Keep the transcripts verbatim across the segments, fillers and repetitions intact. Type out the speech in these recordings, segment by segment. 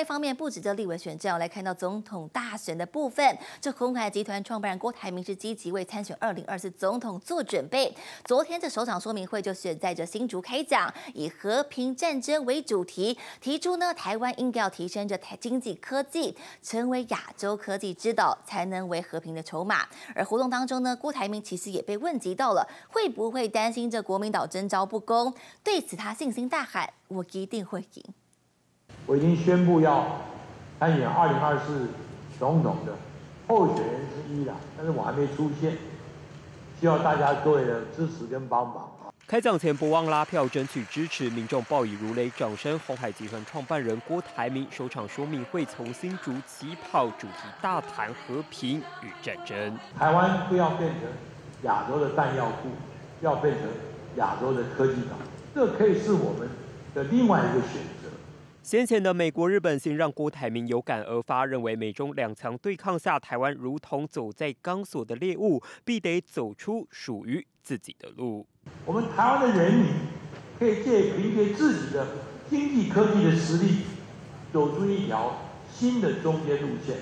一方面，不止这立委选战，来看到总统大选的部分，这鸿海集团创办人郭台铭是积极为参选二零二四总统做准备。昨天这首场说明会就选在这新竹开讲，以和平战争为主题，提出呢台湾应该要提升着台经济科技，成为亚洲科技之岛，才能为和平的筹码。而活动当中呢，郭台铭其实也被问及到了，会不会担心这国民党征召不公？对此他信心大喊：“我一定会赢。” 我已经宣布要参选二零二四总统的候选人之一了，但是我还没出现，需要大家各位的支持跟帮忙。 开讲前不忘拉票争取支持，民众报以如雷掌声。鸿海集团创办人郭台铭首场说明会从新竹起跑，主题大谈和平与战争。 台湾不要变成亚洲的弹药库，要变成亚洲的科技岛，这可以是我们的另外一个选择。 先前的美国、日本先让郭台铭有感而发，认为美中两强对抗下，台湾如同走在钢索的猎物，必得走出属于自己的路。 我们台湾的人民可以借凭借自己的经济科技的实力，走出一条新的中间路线。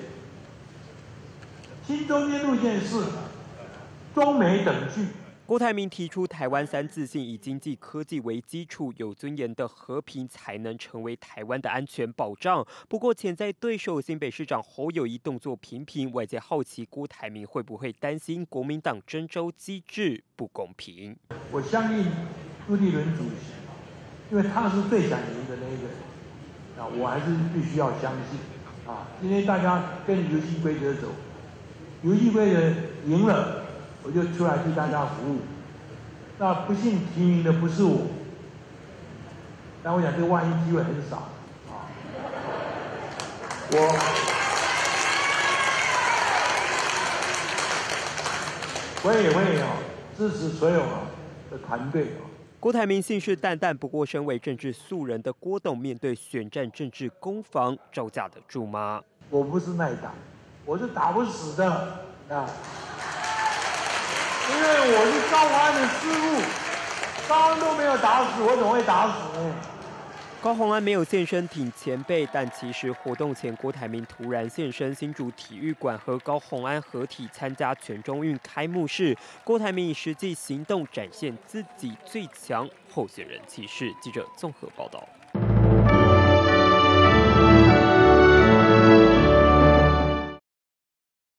新中间路线是中美等距。 郭台铭提出，台湾三自信，以经济科技为基础，有尊严的和平才能成为台湾的安全保障。不过，潜在对手新北市长侯友宜动作频频，外界好奇郭台铭会不会担心国民党征召机制不公平。 我相信朱立伦主席，因为他是最想赢的那一个人啊，我还是必须要相信啊。今天大家跟游戏规则走，游戏规则赢了。我就出来替大家服务，那不幸提名的不是我，但我想这万一机会很少啊。我我也会啊支持所有啊的团队啊。 郭台铭信誓旦旦，不过身为政治素人的郭董，面对选战政治攻防，招架得住吗？ 我不是耐打，我是打不死的啊。因为我是高虹安的师傅，高虹安都没有打死，我怎么会打死呢？ 高虹安没有现身挺前辈，但其实活动前，郭台铭突然现身新竹体育馆和高虹安合体参加全中运开幕式。郭台铭以实际行动展现自己最强候选人气势。记者综合报道。